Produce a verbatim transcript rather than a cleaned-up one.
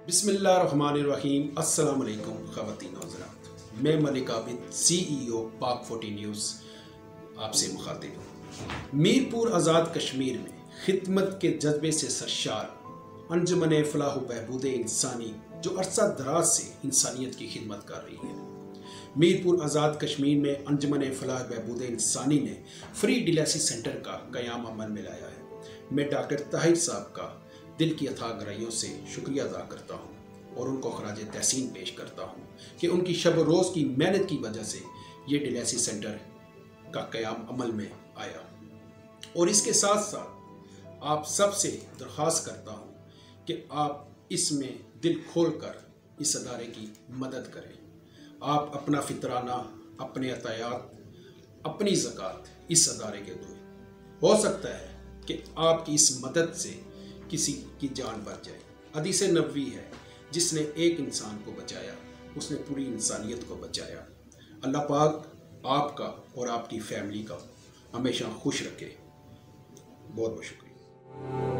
बिस्मिल्लाहिर्रहमानिर्रहीम। अस्सलाम वालेकुम ख़वातीन और हज़रात, मैं मलिक आबिद सी ई ओ पाक फोर्टी न्यूज़ आपसे मुखातिब हूँ। मीरपुर आज़ाद कश्मीर में खिदमत के जज्बे से सरशार अंजुमन फलाह व बहबूद इंसानी जो अरसा दराज से इंसानियत की खिदमत कर रही है। मीरपुर आज़ाद कश्मीर में अंजुमन फलाह बहबूद इंसानी ने फ्री डिलासी सेंटर का क़याम अमल में लाया है। मैं डॉक्टर ताहिर साहब का दिल की अथाह गहराइयों से शुक्रिया अदा करता हूँ और उनको खराज तहसीन पेश करता हूँ कि उनकी शब रोज़ की मेहनत की वजह से ये डिलासी सेंटर का क़याम अमल में आया। और इसके साथ साथ आप सबसे दरख्वास्त करता हूँ कि आप इसमें दिल खोल कर इस अदारे की मदद करें। आप अपना फितराना, अपने अतायात, अपनी ज़कात इस अदारे के दो। हो सकता है कि आपकी इस मदद से किसी की जान बच जाए। हदीस नबवी है, जिसने एक इंसान को बचाया उसने पूरी इंसानियत को बचाया। अल्लाह पाक आपका और आपकी फैमिली का हमेशा खुश रखे। बहुत बहुत शुक्रिया।